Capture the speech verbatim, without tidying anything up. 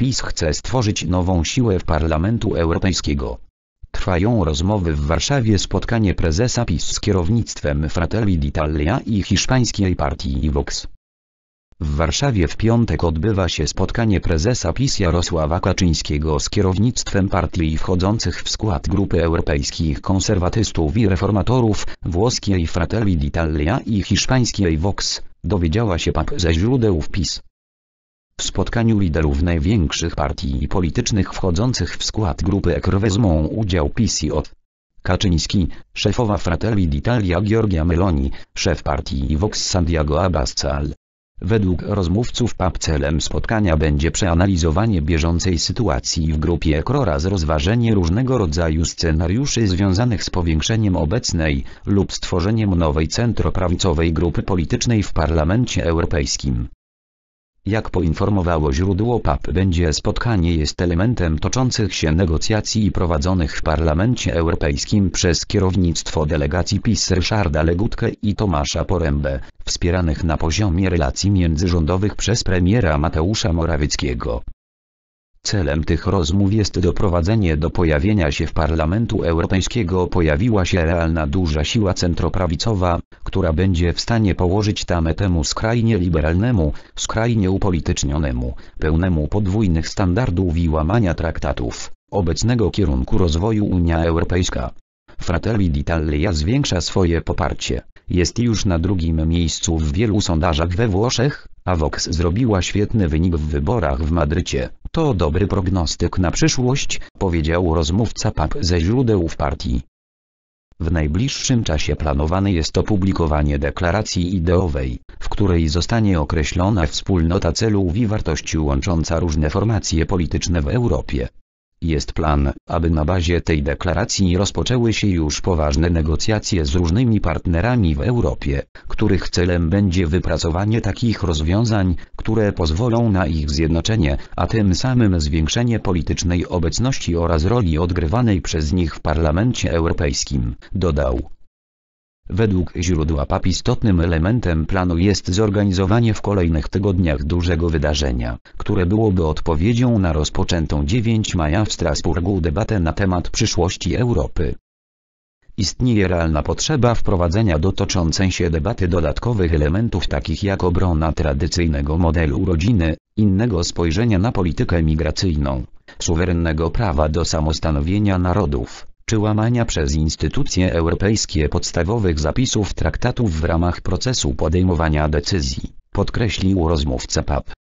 PiS chce stworzyć nową siłę w Parlamentu Europejskiego. Trwają rozmowy w Warszawie. Spotkanie prezesa PiS z kierownictwem Fratelli d'Italia i hiszpańskiej partii Vox. W Warszawie w piątek odbywa się spotkanie prezesa PiS Jarosława Kaczyńskiego z kierownictwem partii wchodzących w skład grupy europejskich konserwatystów i reformatorów, włoskiej Fratelli d'Italia i hiszpańskiej Vox, dowiedziała się P A P ze źródeł w PiS. W spotkaniu liderów największych partii politycznych wchodzących w skład grupy E K R wezmą udział PiS i od Kaczyński, szefowa Fratelli d'Italia Giorgia Meloni, szef partii Vox Santiago Abascal. Według rozmówców P A P celem spotkania będzie przeanalizowanie bieżącej sytuacji w grupie E K R oraz rozważenie różnego rodzaju scenariuszy związanych z powiększeniem obecnej lub stworzeniem nowej centroprawicowej grupy politycznej w Parlamencie Europejskim. Jak poinformowało źródło P A P, będzie spotkanie jest elementem toczących się negocjacji prowadzonych w Parlamencie Europejskim przez kierownictwo delegacji PiS Ryszarda Legutkę i Tomasza Porębę, wspieranych na poziomie relacji międzyrządowych przez premiera Mateusza Morawieckiego. Celem tych rozmów jest doprowadzenie do pojawienia się w Parlamentu Europejskiego pojawiła się realna duża siła centroprawicowa, która będzie w stanie położyć tamę temu skrajnie liberalnemu, skrajnie upolitycznionemu, pełnemu podwójnych standardów i łamania traktatów, obecnego kierunku rozwoju Unia Europejska. Fratelli d'Italia zwiększa swoje poparcie, jest już na drugim miejscu w wielu sondażach we Włoszech, a Vox zrobiła świetny wynik w wyborach w Madrycie. To dobry prognostyk na przyszłość, powiedział rozmówca P A P ze źródeł w partii. W najbliższym czasie planowane jest opublikowanie deklaracji ideowej, w której zostanie określona wspólnota celów i wartości łącząca różne formacje polityczne w Europie. Jest plan, aby na bazie tej deklaracji rozpoczęły się już poważne negocjacje z różnymi partnerami w Europie, których celem będzie wypracowanie takich rozwiązań, które pozwolą na ich zjednoczenie, a tym samym zwiększenie politycznej obecności oraz roli odgrywanej przez nich w Parlamencie Europejskim, dodał. Według źródła P A P istotnym elementem planu jest zorganizowanie w kolejnych tygodniach dużego wydarzenia, które byłoby odpowiedzią na rozpoczętą dziewiątego maja w Strasburgu debatę na temat przyszłości Europy. Istnieje realna potrzeba wprowadzenia do toczącej się debaty dodatkowych elementów takich jak obrona tradycyjnego modelu rodziny, innego spojrzenia na politykę migracyjną, suwerennego prawa do samostanowienia narodów, czy łamania przez instytucje europejskie podstawowych zapisów traktatów w ramach procesu podejmowania decyzji, podkreślił rozmówca P A P.